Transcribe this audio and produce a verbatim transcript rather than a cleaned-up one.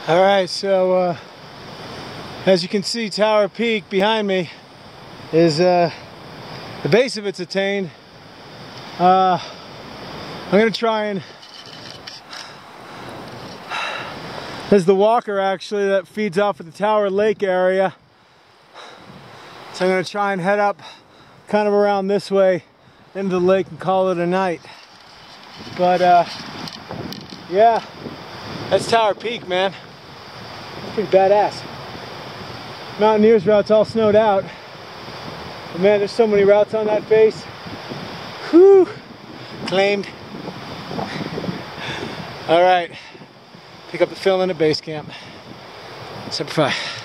All right, so uh, as you can see, Tower Peak behind me is uh, the base of it's attained. Uh, I'm gonna try and there's the walker actually that feeds off of the Tower Lake area. So I'm gonna try and head up kind of around this way into the lake and call it a night. But uh, yeah, that's Tower Peak, man. Pretty badass. Mountaineers route's all snowed out. But man, there's so many routes on that face. Whew! Claimed. All right. Pick up the filling at base camp. Semper Fi.